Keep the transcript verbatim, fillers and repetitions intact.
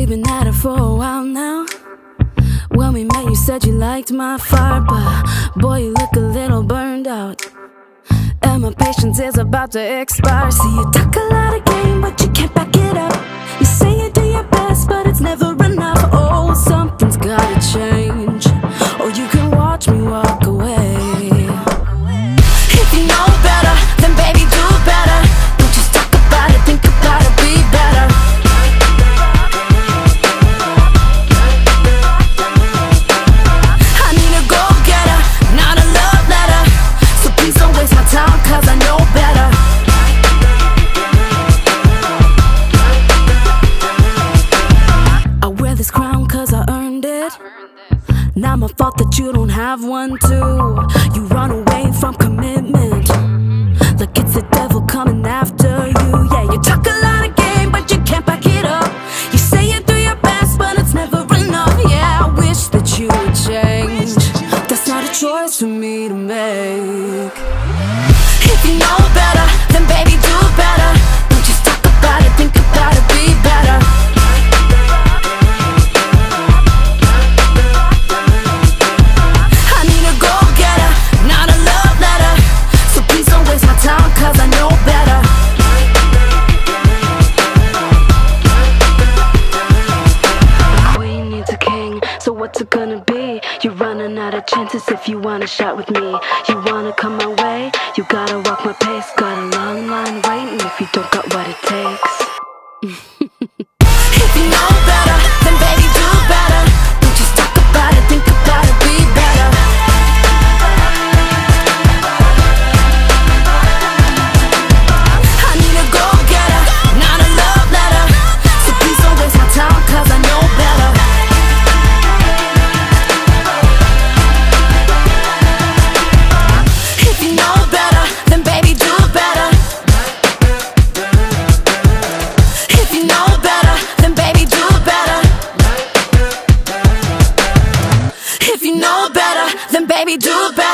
We've been at it for a while now. When we met you said you liked my fire, but boy you look a little burned out, and my patience is about to expire. See, you talk a lot of game but you can't back it up. You say you do your best but it's never enough. Oh, something's gotta change, or you can watch me walk away. If you know better, then baby do better. Don't just talk about it, think about it, be better. I need a go-getter, not a love letter. So please don't waste my time, cause I know better. I wear this crown cause I earned it. Not my fault that you don't have one too. You run away from commitment like it's the devil coming after you. Yeah, you talk a lot of game but you can't back it up. You say you do your best but it's never enough. Yeah, I wish that you would change. That's not a choice for me to make. If you know better, then baby do better. Don't just talk about it, think about it, be better. Cause I know better. The queen needs a king, so what's it gonna be? You're running out of chances if you want a shot with me. You wanna come my way? You gotta walk my pace. Got a long line waiting if you don't got what it takes. If you know better, then baby do better. Don't just talk about it, think about it, be better. Cause I know better. If you know better, then baby do better. If you know better, then baby do better. If you know better, then baby do better.